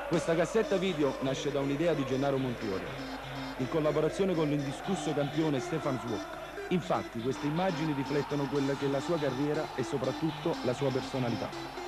Questa cassetta video nasce da un'idea di Gennaro Montuore, in collaborazione con l'indiscusso campione Stefan Zwok. Infatti queste immagini riflettono quella che è la sua carriera e soprattutto la sua personalità.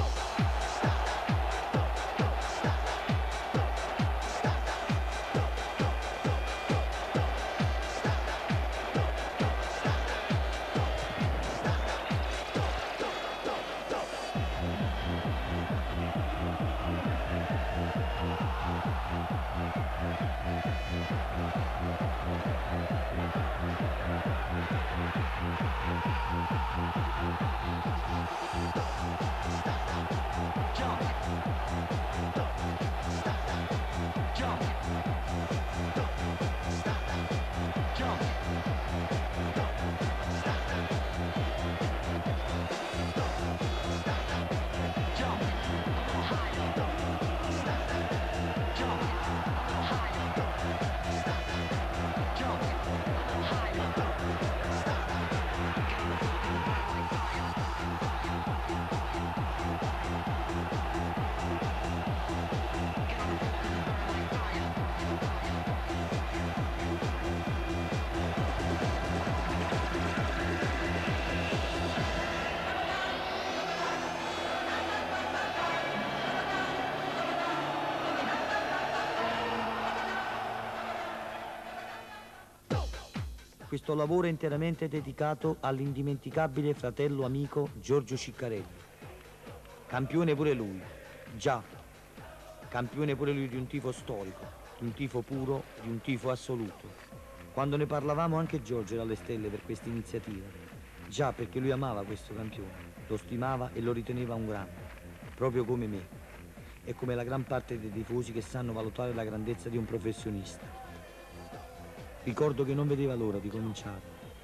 Questo lavoro è interamente dedicato all'indimenticabile fratello amico Giorgio Ciccarelli. Campione pure lui, già, campione pure lui di un tifo storico, di un tifo puro, di un tifo assoluto. Quando ne parlavamo anche Giorgio era alle stelle per questa iniziativa. Già, perché lui amava questo campione, lo stimava e lo riteneva un grande, proprio come me, e come la gran parte dei tifosi che sanno valutare la grandezza di un professionista. Ricordo che non vedeva l'ora di cominciare.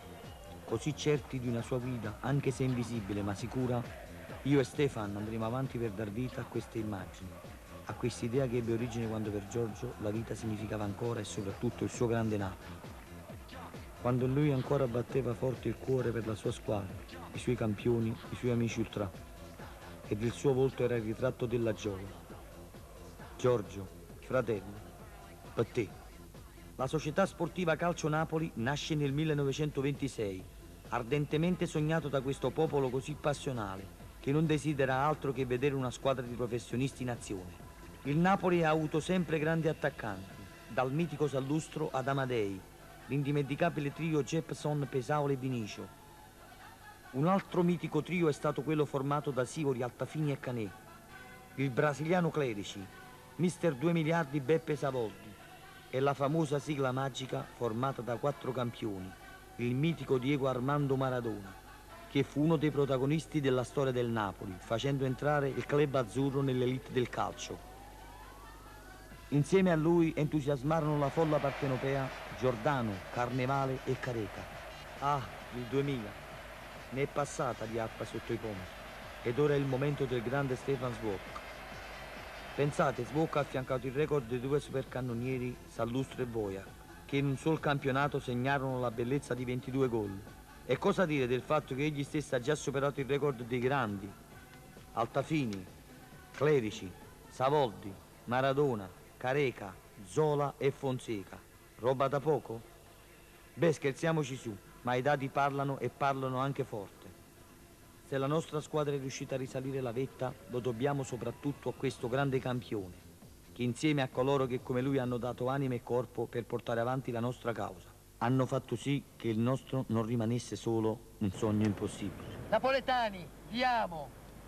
Così certi di una sua guida, anche se invisibile ma sicura, io e Stefan andremo avanti per dar vita a queste immagini, a quest'idea che ebbe origine quando per Giorgio la vita significava ancora e soprattutto il suo grande Napoli. Quando in lui ancora batteva forte il cuore per la sua squadra, i suoi campioni, i suoi amici ultra, ed il suo volto era il ritratto della gioia. Giorgio, fratello, per te. La società sportiva Calcio Napoli nasce nel 1926, ardentemente sognato da questo popolo così passionale, che non desidera altro che vedere una squadra di professionisti in azione. Il Napoli ha avuto sempre grandi attaccanti, dal mitico Sallustro ad Amadei, l'indimenticabile trio Jepson, Pesaole e Vinicio. Un altro mitico trio è stato quello formato da Sivori, Altafini e Canè, il brasiliano Clerici, mister 2 miliardi Beppe Savoldi, e la famosa sigla magica formata da 4 campioni, il mitico Diego Armando Maradona, che fu uno dei protagonisti della storia del Napoli, facendo entrare il club azzurro nell'elite del calcio. Insieme a lui entusiasmarono la folla partenopea Giordano, Carnevale e Careca. Ah, il 2000, ne è passata di acqua sotto i ponti, ed ora è il momento del grande Stefan Zwok. Pensate, Zwok ha affiancato il record dei 2 supercannonieri Sallustro e Boia, che in un solo campionato segnarono la bellezza di 22 gol. E cosa dire del fatto che egli stesso ha già superato il record dei grandi? Altafini, Clerici, Savoldi, Maradona, Careca, Zola e Fonseca. Roba da poco? Beh, scherziamoci su, ma i dati parlano e parlano anche forte. Se la nostra squadra è riuscita a risalire la vetta, lo dobbiamo soprattutto a questo grande campione, che insieme a coloro che come lui hanno dato anima e corpo per portare avanti la nostra causa, hanno fatto sì che il nostro non rimanesse solo un sogno impossibile. Napoletani, diamo!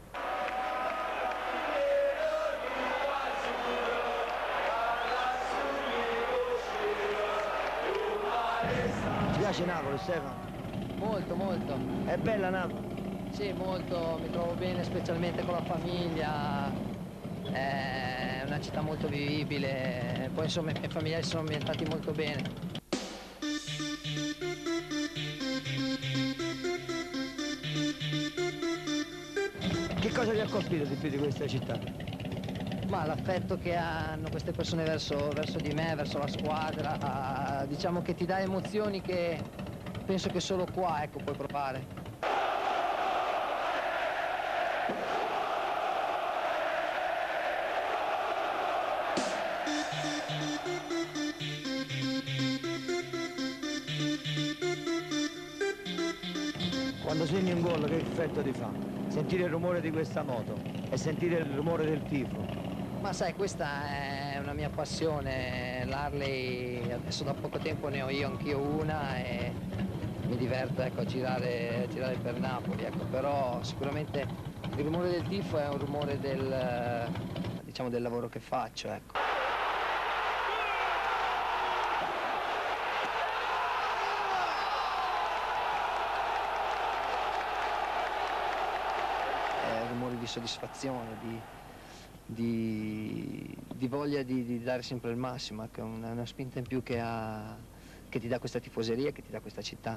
Ti piace Napoli, Stefano? Molto, molto. È bella Napoli? Sì, molto, mi trovo bene specialmente con la famiglia, è una città molto vivibile, poi insomma i miei familiari sono ambientati molto bene. Che cosa ti ha colpito di più di questa città? Ma l'affetto che hanno queste persone verso di me, verso la squadra, diciamo che ti dà emozioni che penso che solo qua, ecco, puoi provare. Quando segni un gol che effetto ti fa? Sentire il rumore di questa moto e sentire il rumore del tifo. Ma sai, questa è una mia passione, l'Harley adesso da poco tempo ne ho io anch'io una e mi diverto, ecco, a girare per Napoli, ecco. Però sicuramente il rumore del tifo è un rumore diciamo, del lavoro che faccio, ecco. Di soddisfazione, di voglia di dare sempre il massimo, ecco, una spinta in più che ti dà questa tifoseria, che ti dà questa città.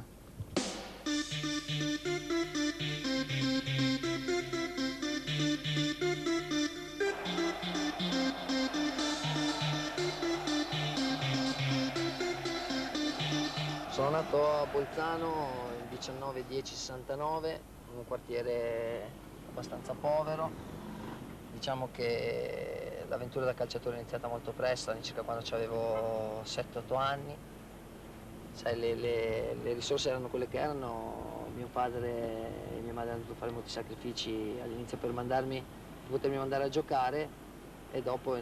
Sono nato a Bolzano il 19/10/69, in un quartiere abbastanza povero. Diciamo che l'avventura da calciatore è iniziata molto presto, all'incirca quando avevo 7-8 anni. Sai, le risorse erano quelle che erano, mio padre e mia madre hanno dovuto fare molti sacrifici all'inizio per potermi mandare a giocare, e dopo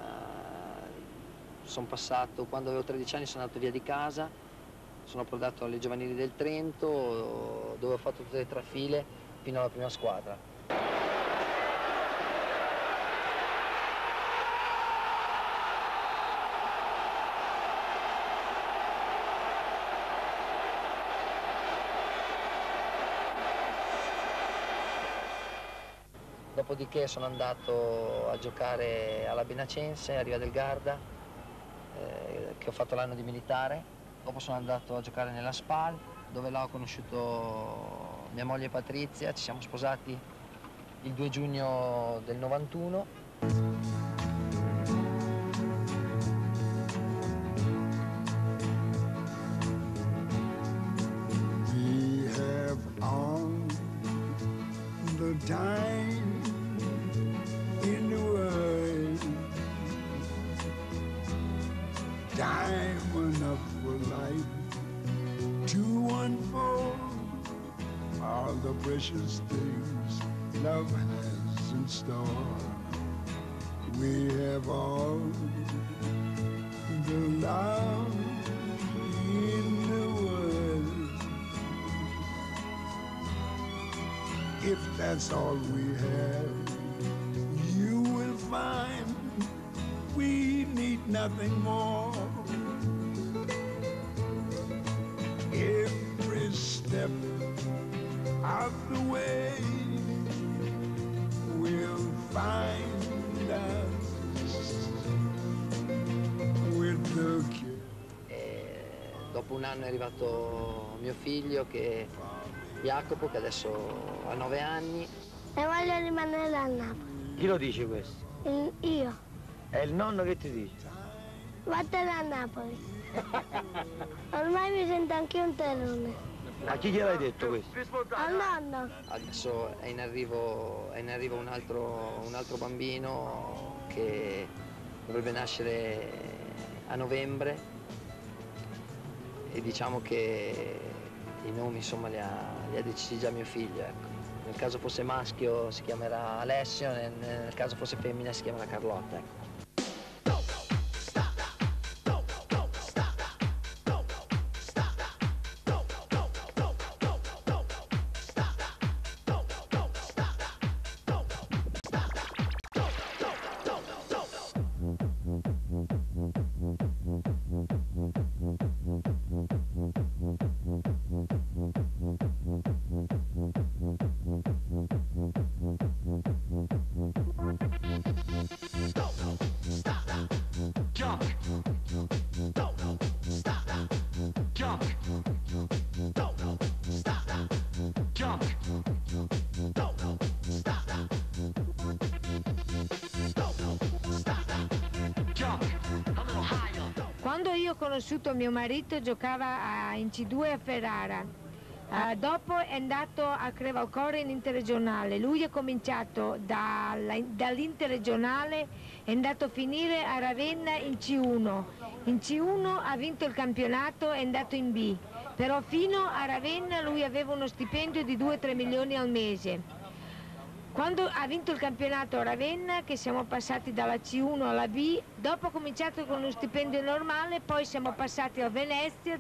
sono passato, quando avevo 13 anni sono andato via di casa, sono approdato alle giovanili del Trento, dove ho fatto tutte le trafile fino alla prima squadra. Dopodiché sono andato a giocare alla Benacense, a Riva del Garda, che ho fatto l'anno di militare. Dopo sono andato a giocare nella SPAL, dove là ho conosciuto mia moglie Patrizia, ci siamo sposati il 2 giugno del 91. We have all the time in the world, time enough for life to unfold all the precious things love has in store. We have all the love in the world. If that's all we have, you will find we need nothing more. Every step of the way we'll find us with the care. Dopo un anno è arrivato mio figlio, Jacopo, che adesso ha 9 anni. E voglio rimanere a Napoli. Chi lo dice questo? Io. È il nonno che ti dice? Vattene a Napoli. Ormai mi sento anche un terrone. A chi gliel'hai detto questo? Al nonno. Adesso è in arrivo un altro bambino che dovrebbe nascere a novembre, e diciamo che i nomi, insomma, li ha decisi già mio figlio, ecco. Nel caso fosse maschio si chiamerà Alessio, nel caso fosse femmina si chiamerà Carlotta, ecco. Quando io ho conosciuto mio marito giocava in C2 a Ferrara, Dopo è andato a Crevalcore in interregionale. Lui è cominciato dall'interregionale, è andato a finire a Ravenna in C1. In C1 ha vinto il campionato, è andato in B. Però fino a Ravenna lui aveva uno stipendio di 2-3 milioni al mese. Quando ha vinto il campionato a Ravenna, che siamo passati dalla C1 alla B, dopo ha cominciato con uno stipendio normale, poi siamo passati a Venezia.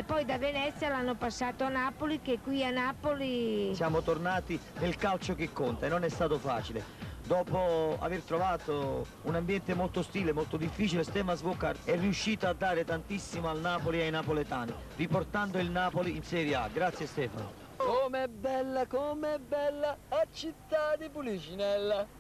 e poi da Venezia l'hanno passato a Napoli, che qui a Napoli... Siamo tornati nel calcio che conta e non è stato facile. Dopo aver trovato un ambiente molto ostile, molto difficile, Stefan Svokar è riuscito a dare tantissimo al Napoli e ai napoletani, riportando il Napoli in Serie A. Grazie Stefano. Com'è bella a città di Policinella.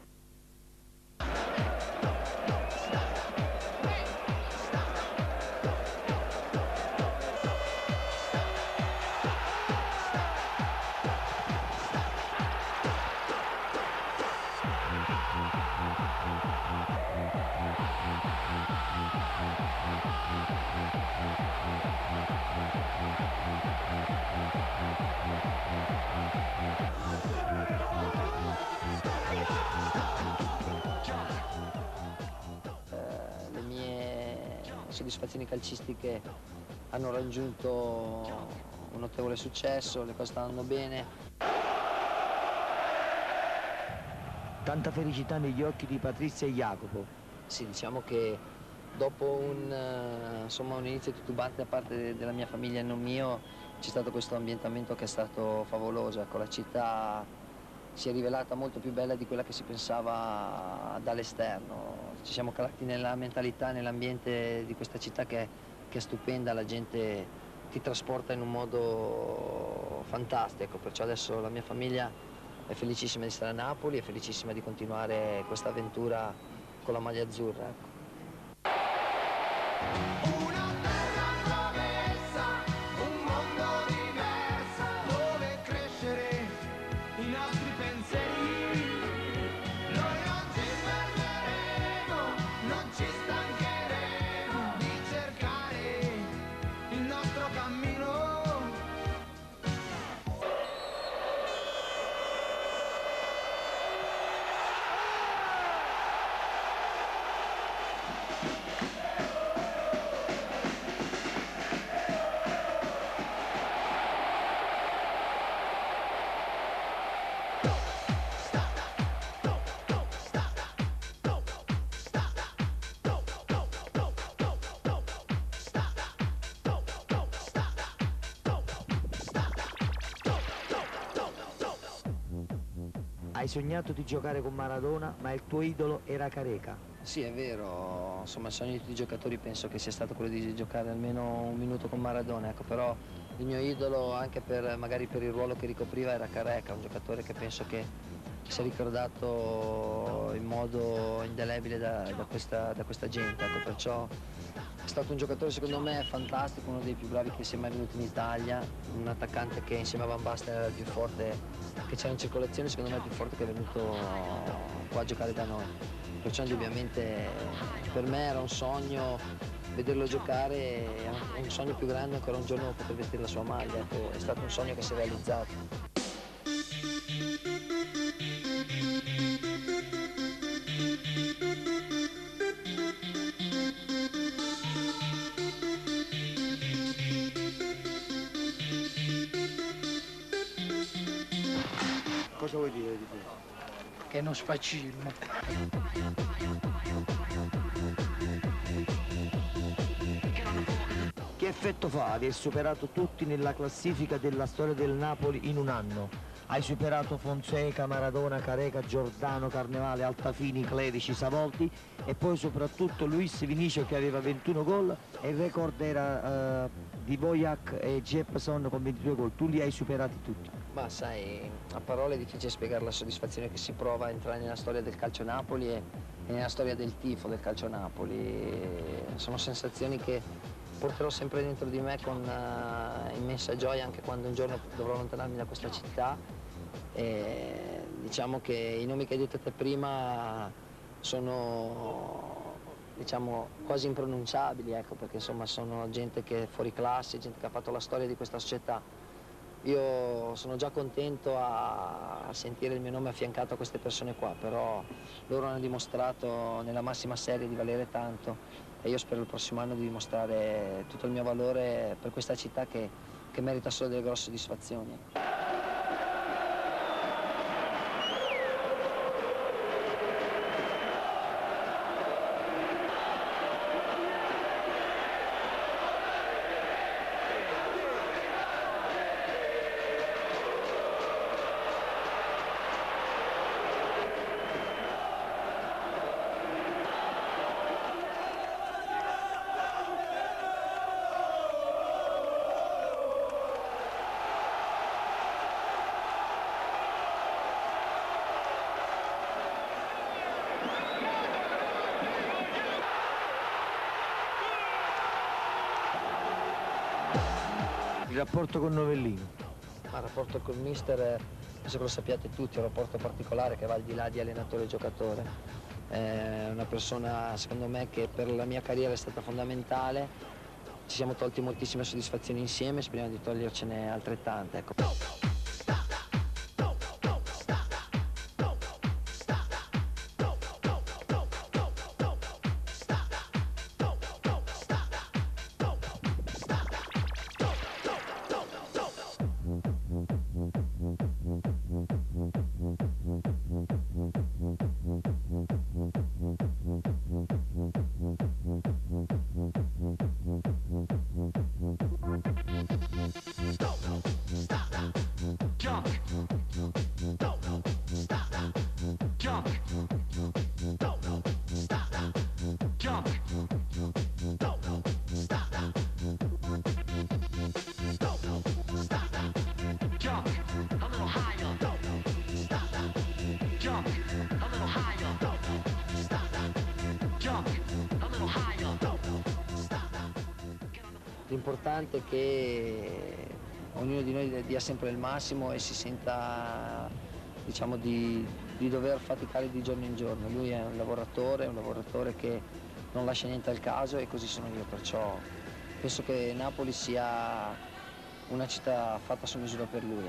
Le mie soddisfazioni calcistiche hanno raggiunto un notevole successo, le cose stanno andando bene. Tanta felicità negli occhi di Patrizia e Jacopo. Sì, diciamo che dopo insomma, un inizio titubante da parte della mia famiglia e non mio, c'è stato questo ambientamento che è stato favoloso. Ecco, la città si è rivelata molto più bella di quella che si pensava dall'esterno. Ci siamo calati nella mentalità, nell'ambiente di questa città che è stupenda, la gente ti trasporta in un modo fantastico, perciò adesso la mia famiglia è felicissima di stare a Napoli, è felicissima di continuare questa avventura con la maglia azzurra. Ecco. Hai sognato di giocare con Maradona, ma il tuo idolo era Careca. Sì, è vero, insomma il sogno di tutti i giocatori penso che sia stato quello di giocare almeno un minuto con Maradona, ecco, però il mio idolo anche magari per il ruolo che ricopriva era Careca, un giocatore che penso che sia ricordato in modo indelebile da questa gente, ecco, perciò è stato un giocatore secondo me fantastico, uno dei più bravi che sia mai venuto in Italia, un attaccante che insieme a Van Basten era il più forte che c'era in circolazione, secondo me è il più forte che è venuto qua a giocare da noi. Perciò indubbiamente per me era un sogno vederlo giocare, è un sogno più grande ancora un giorno poter vestire la sua maglia, ecco, è stato un sogno che si è realizzato. Cosa vuoi dire di questo? Che non sfacillo. Che effetto fa aver superato tutti nella classifica della storia del Napoli in un anno? Hai superato Fonseca, Maradona, Careca, Giordano, Carnevale, Altafini, Clerici, Savolti e poi soprattutto Luis Vinicio che aveva 21 gol e il record era di Bojac e Jepson con 22 gol. Tu li hai superati tutti. Ma sai, a parole è difficile spiegare la soddisfazione che si prova a entrare nella storia del calcio Napoli e nella storia del tifo del calcio Napoli. Sono sensazioni che porterò sempre dentro di me con immensa gioia anche quando un giorno dovrò allontanarmi da questa città. E diciamo che i nomi che hai detto te prima sono, diciamo, quasi impronunciabili, ecco, perché insomma sono gente che è fuori classe, gente che ha fatto la storia di questa società. Io sono già contento a sentire il mio nome affiancato a queste persone qua, però loro hanno dimostrato nella massima serie di valere tanto e io spero il prossimo anno di dimostrare tutto il mio valore per questa città che merita solo delle grosse soddisfazioni. Il rapporto con Novellino? Ma il rapporto col mister, penso che lo sappiate tutti, è un rapporto particolare che va al di là di allenatore e giocatore. È una persona, secondo me, che per la mia carriera è stata fondamentale. Ci siamo tolti moltissime soddisfazioni insieme, speriamo di togliercene altrettante. Ecco. L'importante è che ognuno di noi dia sempre il massimo e si senta, diciamo, di dover faticare di giorno in giorno. Lui è un lavoratore che non lascia niente al caso e così sono io, perciò penso che Napoli sia una città fatta su misura per lui.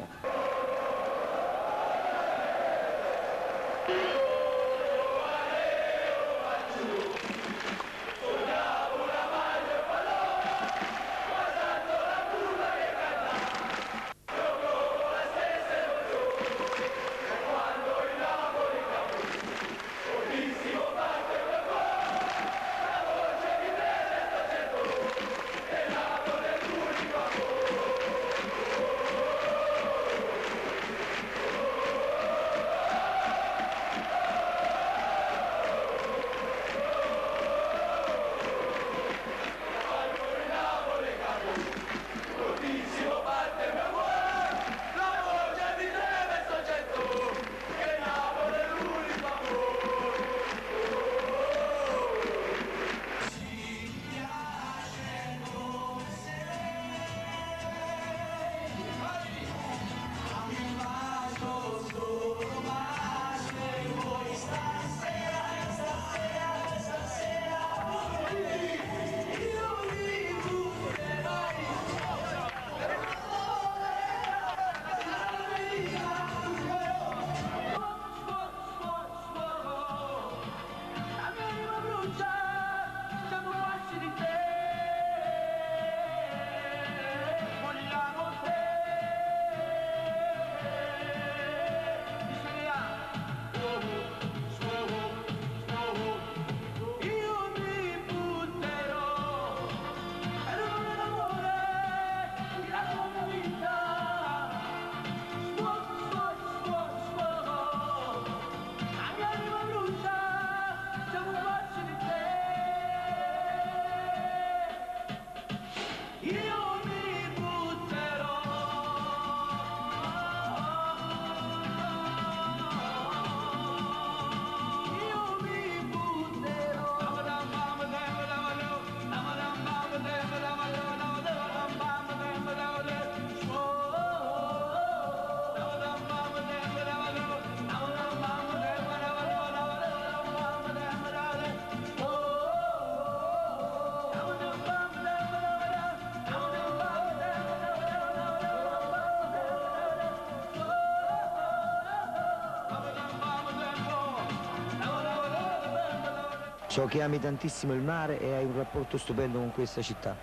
So che ami tantissimo il mare e hai un rapporto stupendo con questa città.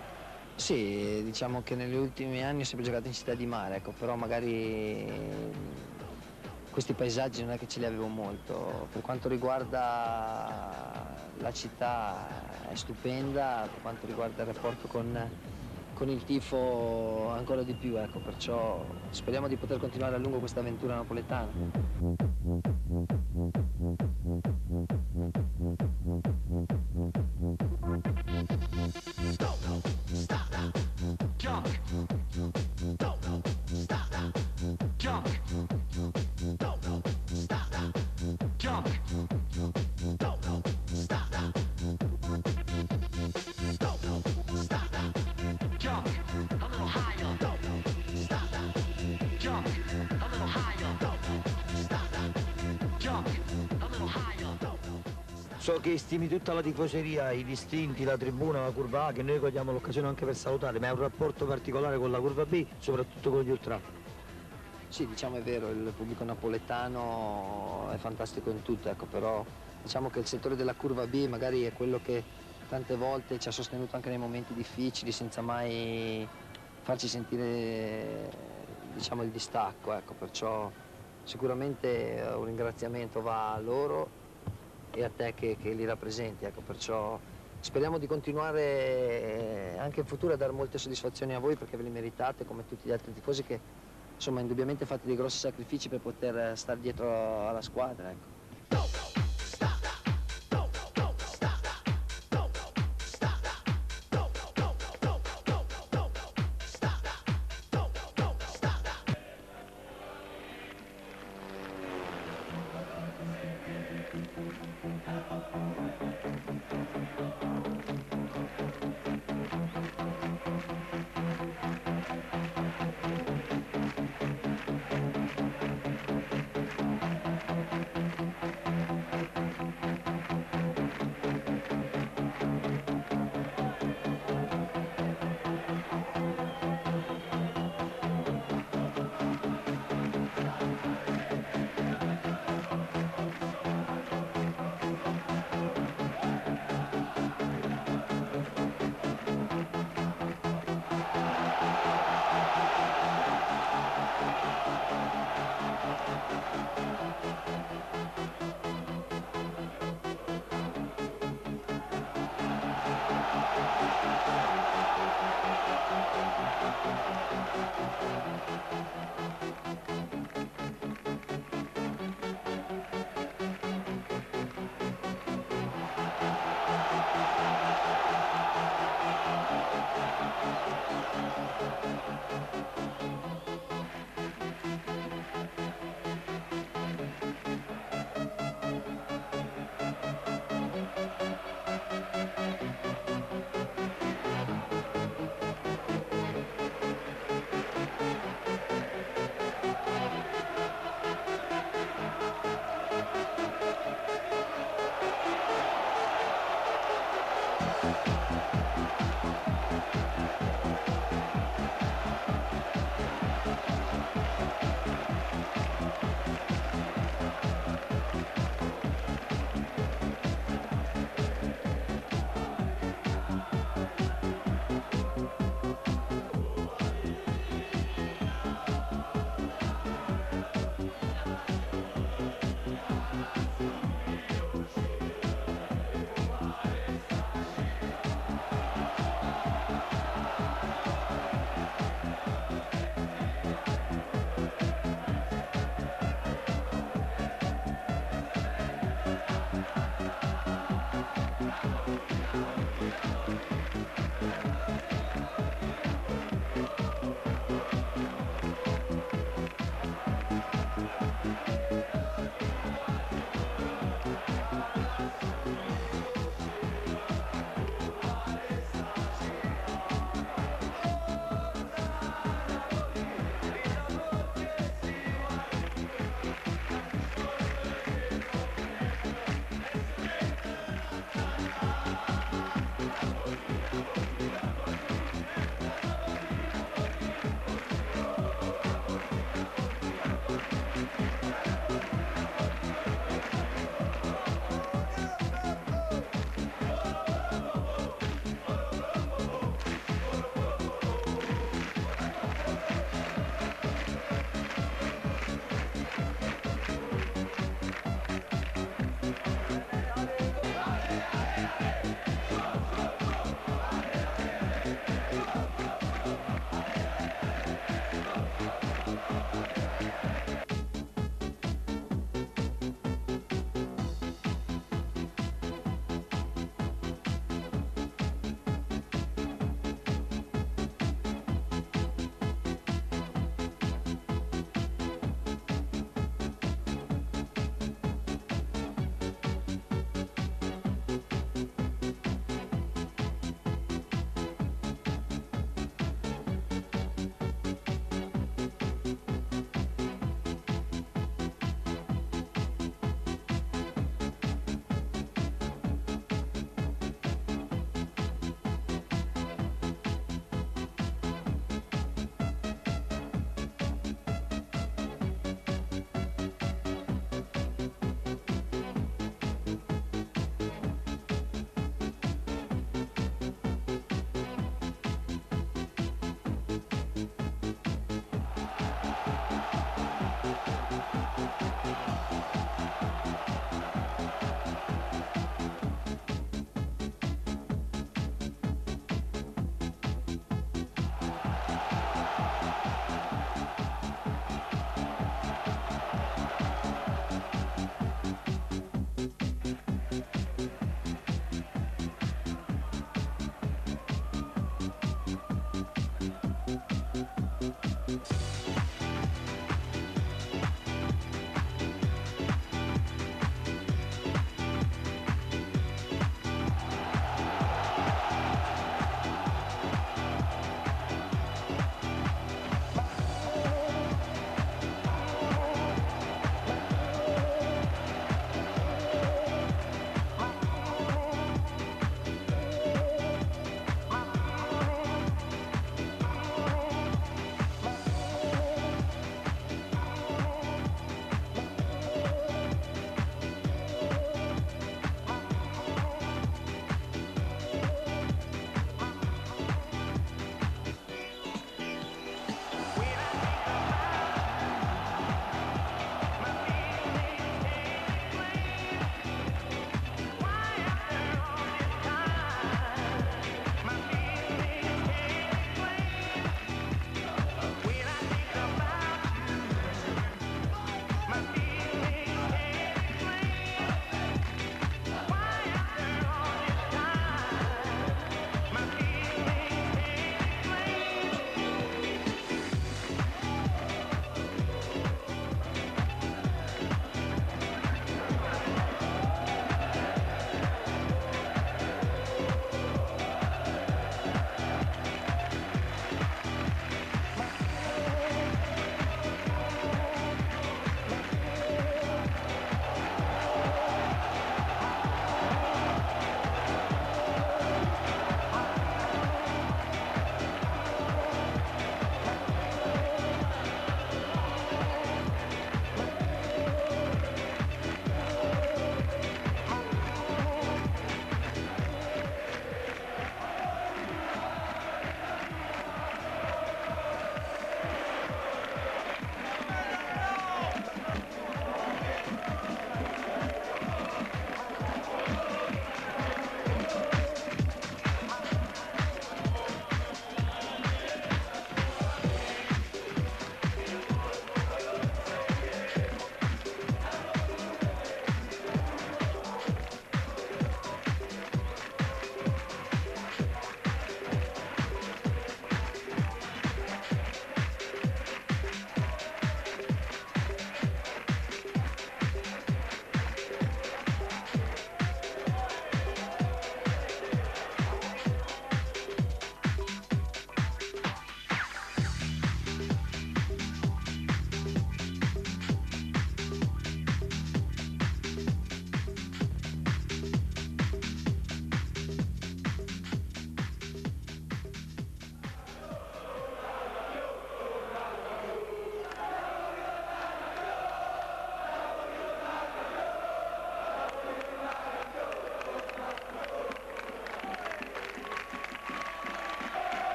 Sì, diciamo che negli ultimi anni ho sempre giocato in città di mare, ecco, però magari questi paesaggi non è che ce li avevo molto. Per quanto riguarda la città è stupenda, per quanto riguarda il rapporto con il tifo ancora di più, ecco, perciò speriamo di poter continuare a lungo questa avventura napoletana. Jump a little higher. So che stimi tutta la tifoseria, i distinti, la tribuna, la curva A, che noi cogliamo l'occasione anche per salutare, ma è un rapporto particolare con la curva B, soprattutto con gli ultra. Sì, diciamo è vero, il pubblico napoletano è fantastico in tutto, ecco, però diciamo che il settore della curva B magari è quello che tante volte ci ha sostenuto anche nei momenti difficili senza mai farci sentire, diciamo, il distacco, ecco, perciò sicuramente un ringraziamento va a loro e a te che li rappresenti, ecco, perciò speriamo di continuare anche in futuro a dare molte soddisfazioni a voi perché ve le meritate come tutti gli altri tifosi che insomma indubbiamente fate dei grossi sacrifici per poter stare dietro alla squadra, ecco.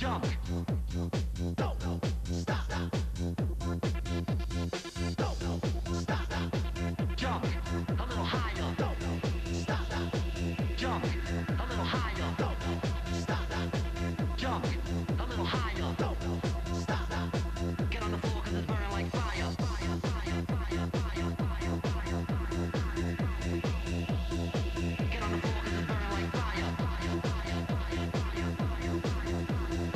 Jump. Don't stop. Don't stop. Jump a little higher. Don't stop. Jump a little higher. Don't stop. Jump a little higher. Don't stop. Get on the floor 'cause it's burning like fire. Fire, fire, fire, fire, fire, fire, fire. Get on the floor 'cause it's burning like fire. Fire, fire, fire, fire, fire, fire, fire.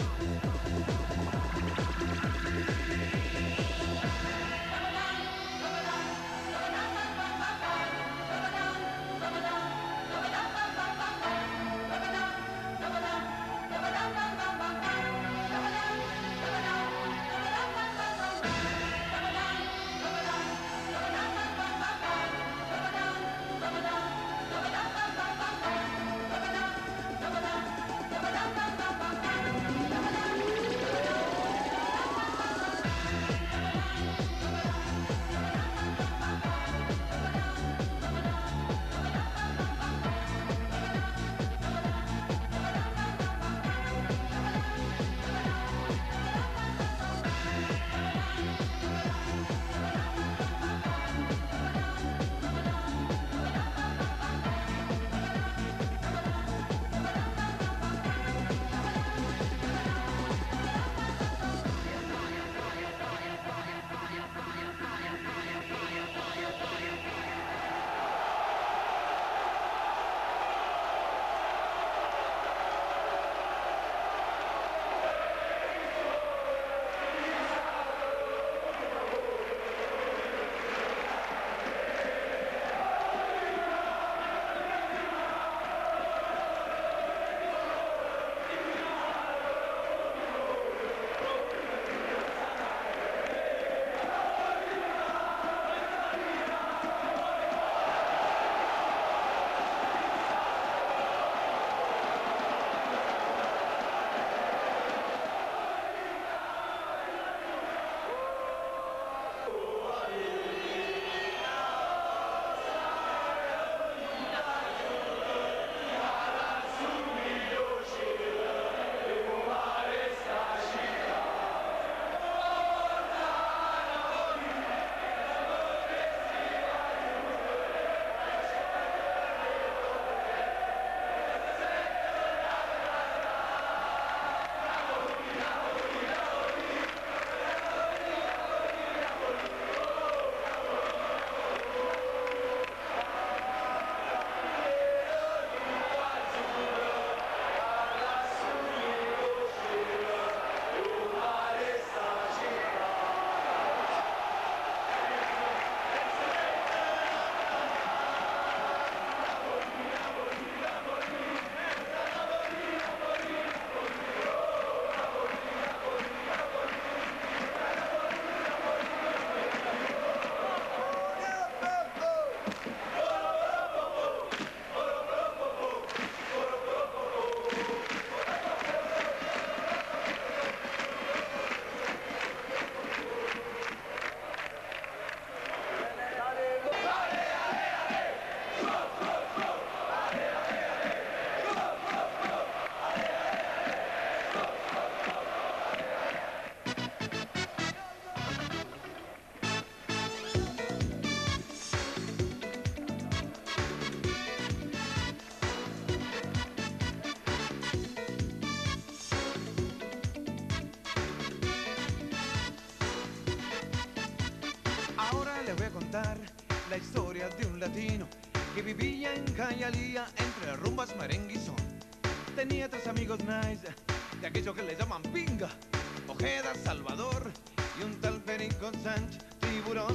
Le voy a contar la historia de un latino que vivía en Hialeah entre rumbas, merengue y son. Tenía tres amigos nice, de aquellos que le llaman pinga, Ojeda, Salvador y un tal Perico Sánchez, Tiburón.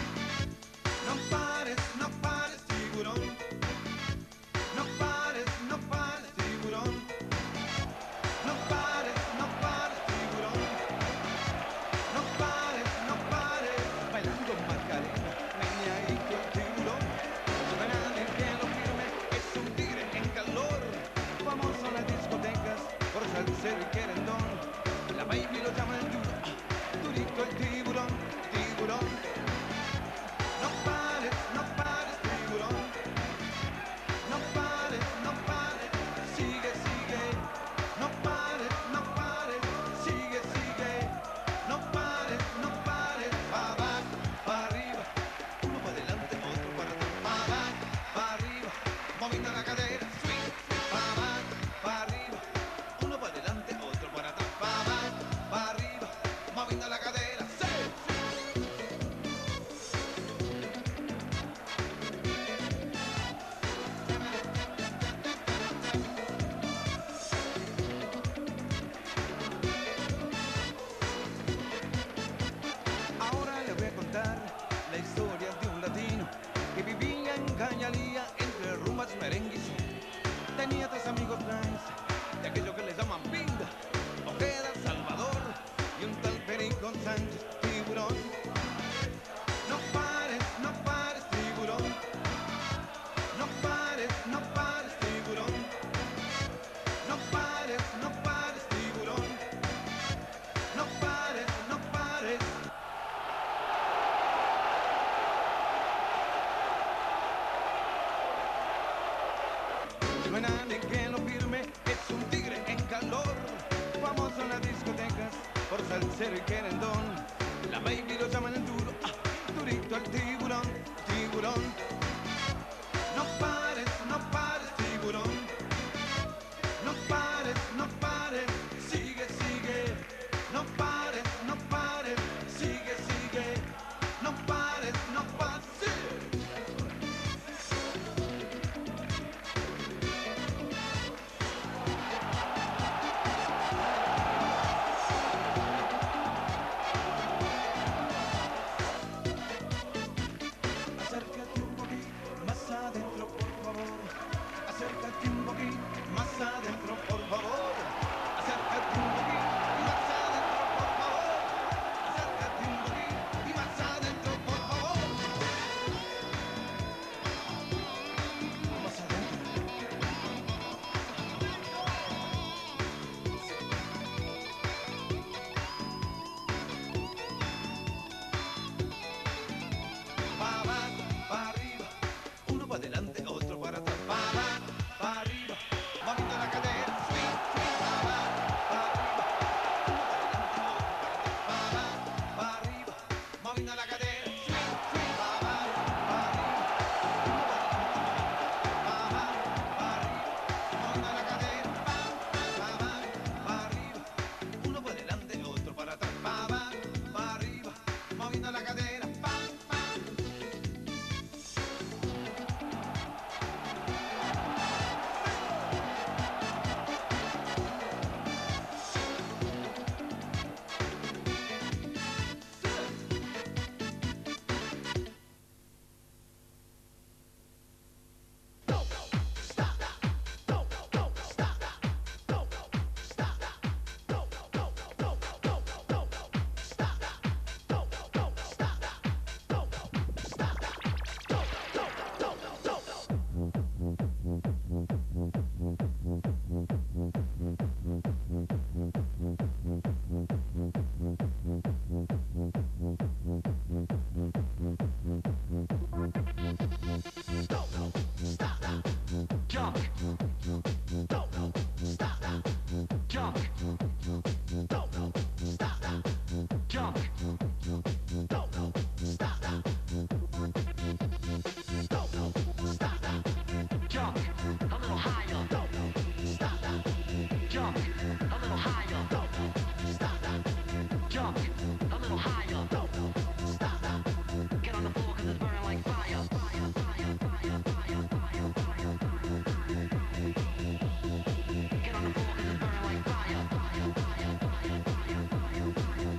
No pares, tiburón. No pares, tiburón. No pares, tiburón. No pares, bailando Macarena, meneadito el tiburón. Suena en cielo firme, es un tigre en calor. Famoso en las discotecas, por salsero y querendón. La baby lo llama el duro, durito el tiburón, tiburón. No pares, tiburón. No pares, sigue. No pares, antes, tiburón. No pares, tiburón. No pares, tiburón. No pares, tiburón. No pares, No hay nadie que lo firme, es un tigre en calor. Famoso en las discotecas por salsero y querendón. La baby lo llaman el duro, durito al tiburón, tiburón. No pares, tiburón. No pares, sigue, sigue. No pares, sigue, sigue. No pares, sigue. Acércate un poquito más adentro, por favor. Acércate un poquito más adentro, por favor. Acércate un poquito más adentro, por favor. Acércate un poquito más adentro, por favor. Más adentro. Pa' abajo, pa' arriba, uno para adelante, otro para atrás. Pa' abajo, pa' arriba, moviendo la cadera, swing, swing. Pa' abajo, pa' arriba, uno para adelante, otro para atrás. Pa' abajo, pa' arriba, moviendo la cadera, swing, swing. Pa' abajo, pa' arriba, uno para adelante. Pa' abajo, pa' arriba, moviendo la cadera, pam, pam. Pa' abajo, pa' arriba, uno para adelante, otro para atrás. Pa' abajo, pa' arriba, moviendo la cadera, pam, pam. Jump. Jump. Jump. Jump. A little higher. Jump. A little higher. Jump. A little higher. Get on the floor 'cause it's burning like fire. Fire, fire, fire, fire, fire, fire, fire. Get on the floor 'cause it's burning like fire. Fire, fire, fire, fire, fire, fire,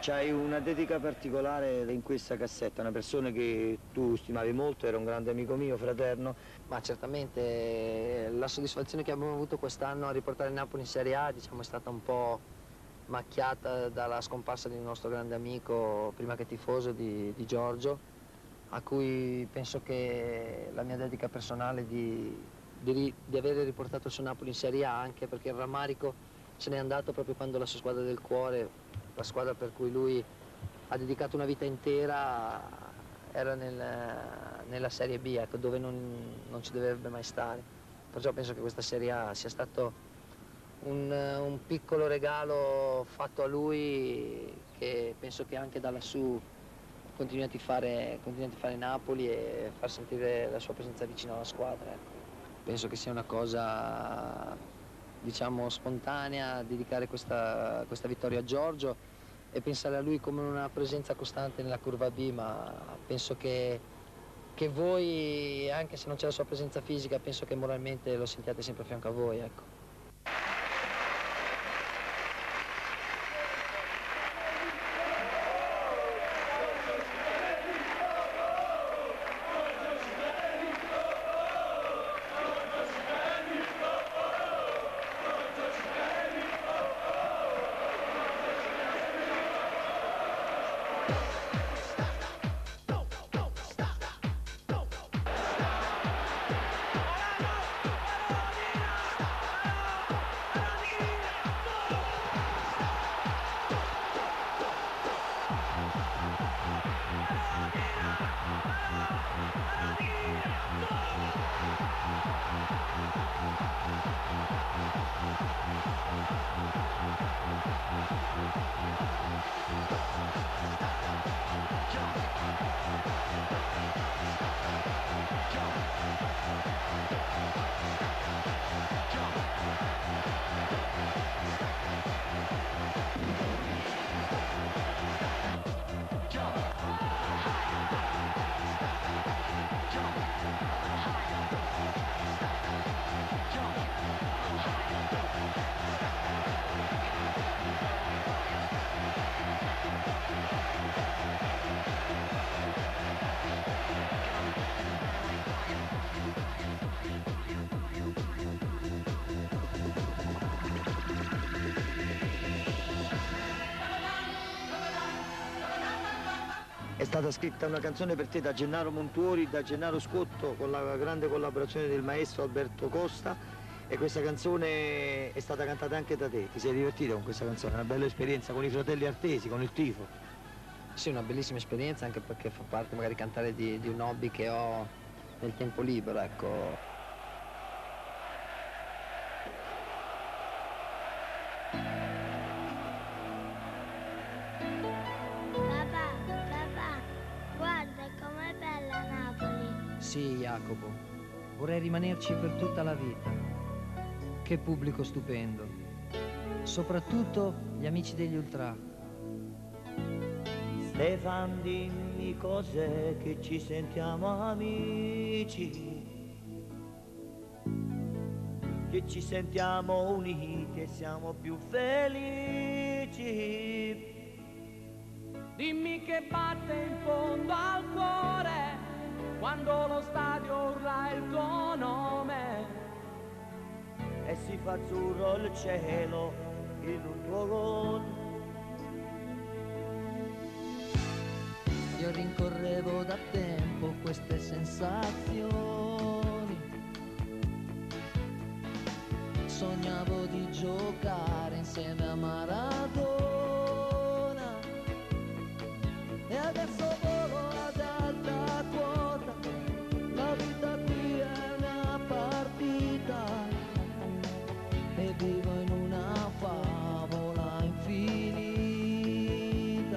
C'hai una dedica particolare in questa cassetta, una persona che tu stimavi molto, era un grande amico mio, fraterno. Ma certamente la soddisfazione che abbiamo avuto quest'anno a riportare il Napoli in Serie A, diciamo, è stata un po' macchiata dalla scomparsa di un nostro grande amico, prima che tifoso, di Giorgio, a cui penso che la mia dedica personale di aver riportato il suo Napoli in Serie A, anche perché il rammarico se n'è andato proprio quando la sua squadra del cuore, la squadra per cui lui ha dedicato una vita intera, era nella Serie B, ecco, dove non ci dovrebbe mai stare. Perciò penso che questa Serie A sia stato un piccolo regalo fatto a lui, che penso che anche da lassù continui a tifare Napoli e far sentire la sua presenza vicino alla squadra, ecco. Penso che sia una cosa, diciamo, spontanea dedicare questa vittoria a Giorgio e pensare a lui come una presenza costante nella curva B, ma penso che voi, anche se non c'è la sua presenza fisica, penso che moralmente lo sentiate sempre a fianco a voi, ecco. È stata scritta una canzone per te da Gennaro Montuori, da Gennaro Scotto, con la grande collaborazione del maestro Alberto Costa, e questa canzone è stata cantata anche da te. Ti sei divertito con questa canzone? Una bella esperienza con i fratelli Artesi, con il tifo. Sì, una bellissima esperienza, anche perché fa parte magari cantare di un hobby che ho nel tempo libero, ecco. Sì, Jacopo, vorrei rimanerci per tutta la vita. Che pubblico stupendo. Soprattutto gli amici degli Ultra. Stefan, dimmi cos'è che ci sentiamo amici, che ci sentiamo uniti e siamo più felici. Dimmi che batte in fondo al cuore quando lo stadio urla il tuo nome e si fa azzurro il cielo in un tuo gol. Io rincorrevo da tempo queste sensazioni, sognavo di giocare insieme a Maradona e adesso volo ad alta quota, la vita qui è una partita e vivo in una favola infinita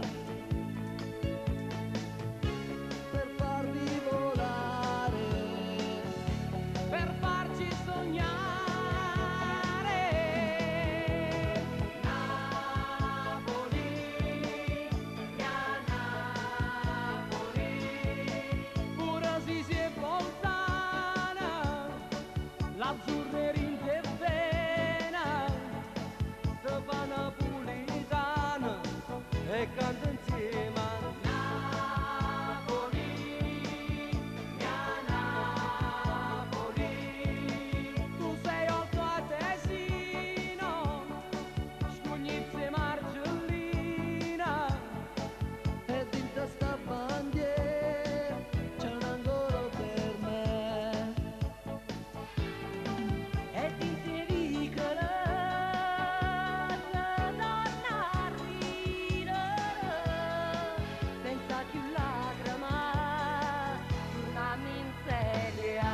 per farvi volare, per farci sognare. Napoli, mia e canto insieme a Napoli, mia Napoli. Tu sei oltre a Tesino, scugnizze Marcellina, e dentro sta bandiera c'è un angolo per me. E ti dicono donna a ridere, senza più lacrima, una miseria.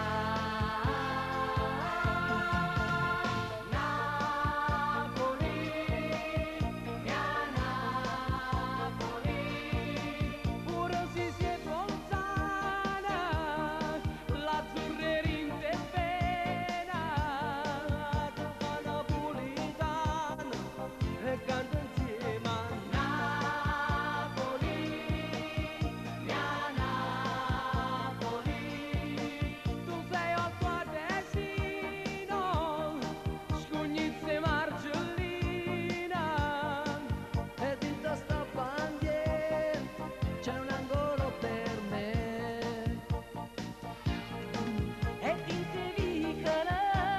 Napoli, mia Napoli, pure se si è bolzana, l'azzurrera in te pena, tutta napolitana, e canta insieme a Napoli, mia Napoli. Tu sei otto a Tesino, scugnizze Marcellina, e dentro sta bandiera c'è un angolo per me. E ti dicono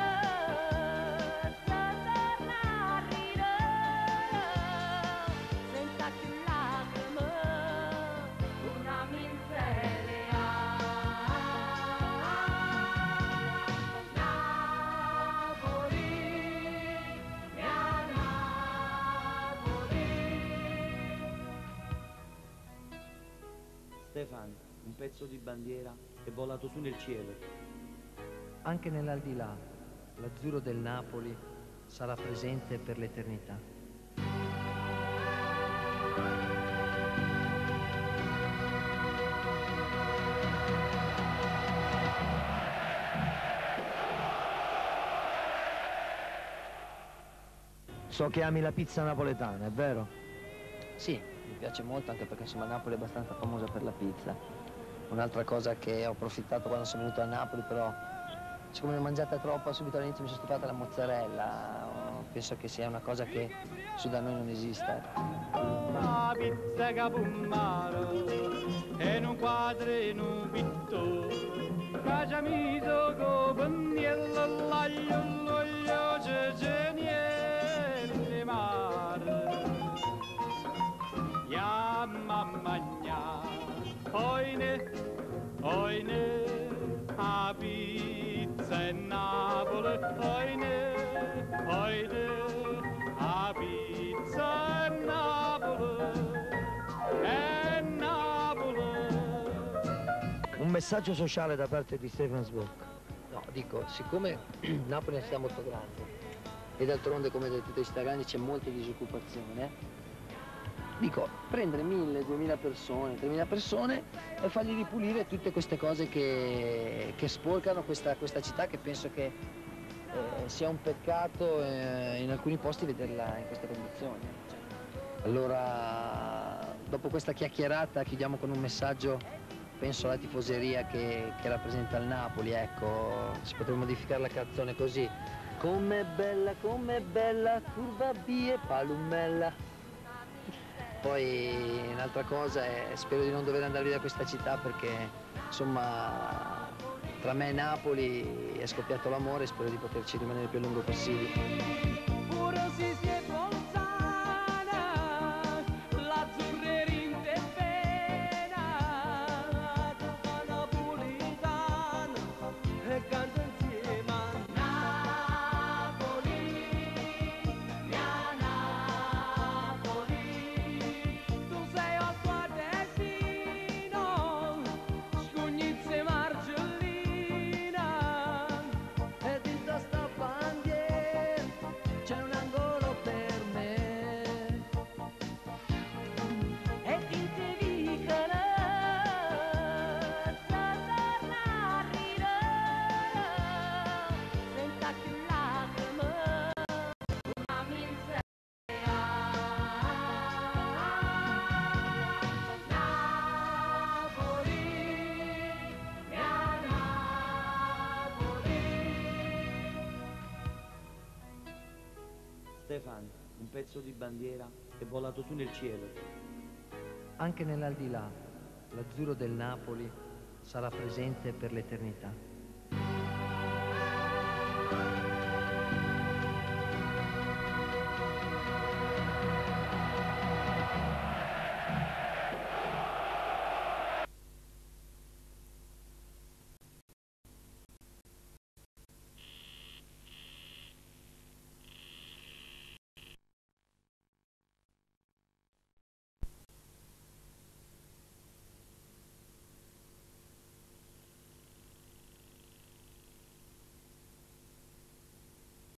torna a ridere, senza più lacrime, una miseria. Napoli, mia Napoli. Stefan, un pezzo di bandiera è volato su nel cielo. Anche nell'aldilà, l'azzurro del Napoli sarà presente per l'eternità. So che ami la pizza napoletana, è vero? Sì, mi piace molto anche perché insomma Napoli è abbastanza famosa per la pizza. Un'altra cosa che ho approfittato quando sono venuto a Napoli, però siccome ne ho mangiata troppo subito all'inizio mi sono stufata la mozzarella. Penso che sia una cosa che su da noi non esiste. La pizza capummaro e non quadro e non pitto, cacciamiso con pennello, l'aglio, l'olio, ceceniere, mare. Ya mamma mia, oine, oine, a pizza e Napoli, oine, oine, a pizza e Napoli, e Napoli. Un messaggio sociale da parte di Stefan Zweig. No, dico, siccome Napoli è una città molto grande e d'altronde come da tutte le città grandi c'è molta disoccupazione, dico, prendere 1000, 2000 persone, 3000 persone e fargli ripulire tutte queste cose che sporcano questa città, che penso che sia un peccato in alcuni posti vederla in queste condizioni. Allora, dopo questa chiacchierata chiudiamo con un messaggio, penso alla tifoseria che rappresenta il Napoli, ecco, si potrebbe modificare la canzone così. Com'è bella, curva B e Palumella. Poi un'altra cosa è, spero di non dover andare via da questa città perché insomma tra me e Napoli è scoppiato l'amore e spero di poterci rimanere il più a lungo possibile. Pure se si è bolzana, l'azzurrera in te pena, tutta napolitana, e canta insieme a Napoli, mia Napoli. Tu sei otto a Tesino, scugnizze Marcellina, e dentro sta bandiera c'è un angolo per me. E ti dicono torna a ridere, senza più lacrime, una miseria. Napoli, mia Napoli. Stefan, un pezzo di bandiera è volato su nel cielo. anche nell'aldilà, l'azzurro del Napoli sarà presente per l'eternità.